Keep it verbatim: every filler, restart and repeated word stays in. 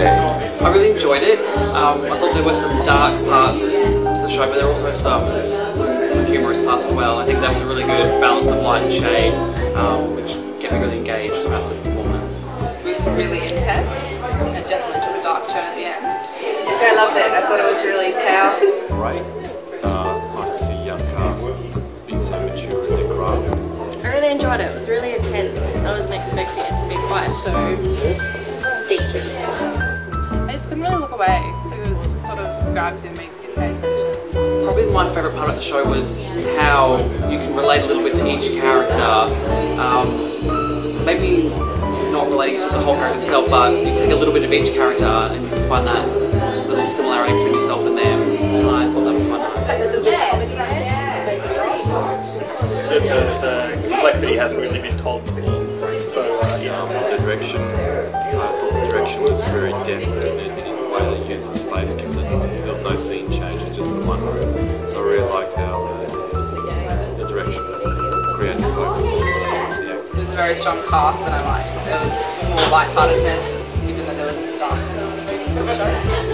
I really enjoyed it. Um, I thought there were some dark parts to the show, but there were also some, some, some humorous parts as well. I think that was a really good balance of light and shade, um, which kept me really engaged throughout the performance. It was really intense and definitely took a dark turn at the end. I loved it. I thought it was really powerful. Great. Uh, nice to see young cast be so mature in their craft. I really enjoyed it. It was really intense. I wasn't expecting it to be quite so deep. I just couldn't really look away. It was just sort of grabs you and makes you pay attention. Probably my favourite part of the show was how you can relate a little bit to each character. Um, maybe not relating to the whole character itself, but you take a little bit of each character and you can find that little similarity between yourself and them. And I thought that was fun. The, the, the complexity hasn't really been told before, so uh, yeah. The direction, I thought the direction was very deft in, in the way they used the space, given that there was no scene change, it was just the one room. So I really liked how the, the direction, the creative focus on the actors. It was a very strong cast and I liked it. There was more lightheartedness, even though there was darkness in the show.